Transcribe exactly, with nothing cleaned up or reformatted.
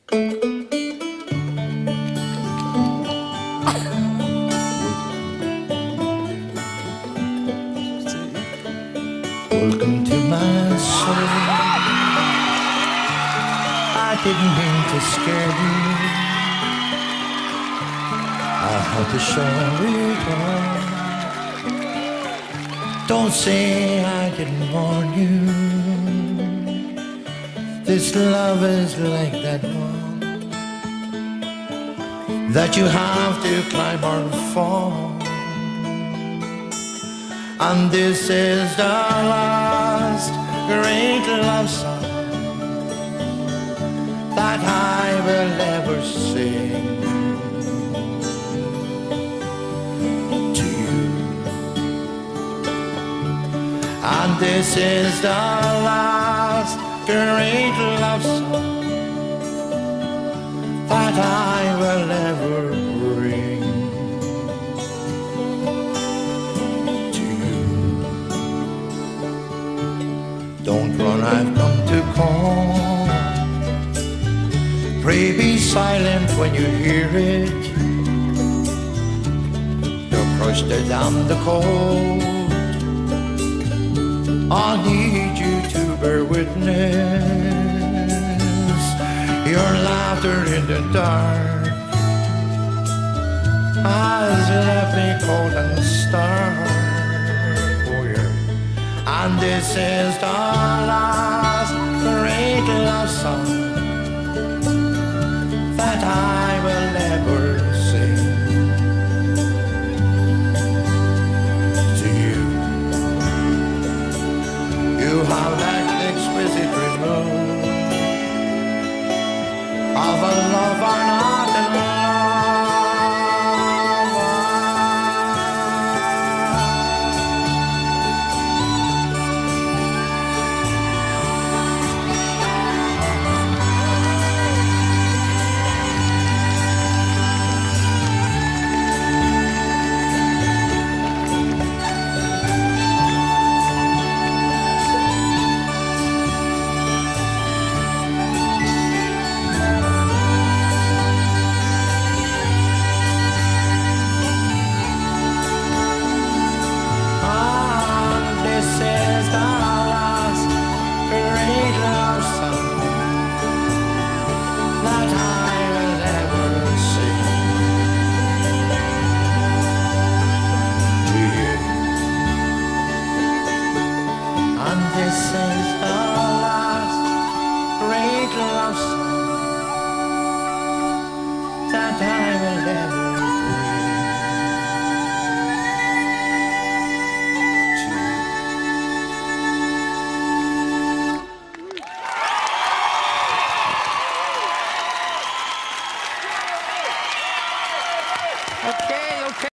Welcome to my soul. I didn't mean to scare you. I had to show it all. Don't say I didn't warn you. This love is like that one that you have to climb or fall. And this is the last great love song that I will ever sing to you. And this is the last great love song that I will ever bring. Don't run, I've come to call. Pray be silent when you hear it. You're crushed down the cold. I need you to bear witness. Your laughter in the dark has left me cold and stark. And this is the last great love song that I will ever sing to you. You have that exquisite rhythm of a lover not in love. This is the last great love song that I will ever bring to you. Okay, okay.